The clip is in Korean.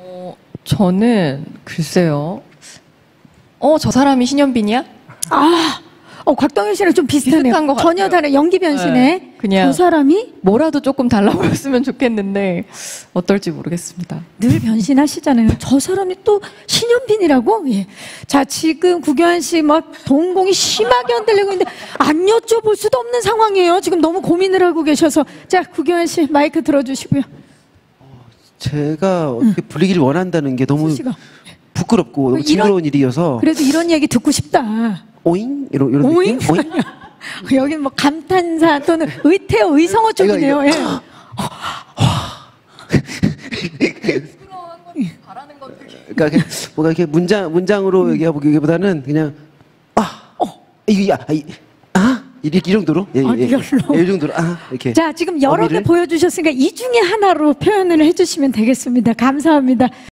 저는 글쎄요. 저 사람이 신현빈이야? 곽동현 씨랑 좀 비슷하네요. 비슷한 것 전혀 같아요. 다른 연기 변신에 네, 그냥 저 사람이 뭐라도 조금 달라 보였으면 좋겠는데 어떨지 모르겠습니다. 늘 변신하시잖아요. 저 사람이 또 신현빈이라고? 예. 자, 지금 구교환 씨 막 동공이 심하게 흔들리고 있는데 안 여쭤볼 수도 없는 상황이에요. 지금 너무 고민을 하고 계셔서. 자, 구교환 씨 마이크 들어주시고요. 제가 어떻게 불리기를 원한다는 게 너무 수시가. 부끄럽고 너무 징그러운 일이어서 그래도 이런 얘기 듣고 싶다. 오잉? 이런 오잉? 느낌? 오잉? 여기는 뭐 감탄사 또는 의태어, 의성어 쪽이네요. 예. 그러니까 뭔가 이렇게 문장으로 얘기하기보다는 그냥 이 정도로 이 정도로 이렇게. 자, 지금 여러 개 어미를? 보여주셨으니까 이 중에 하나로 표현을 해주시면 되겠습니다. 감사합니다.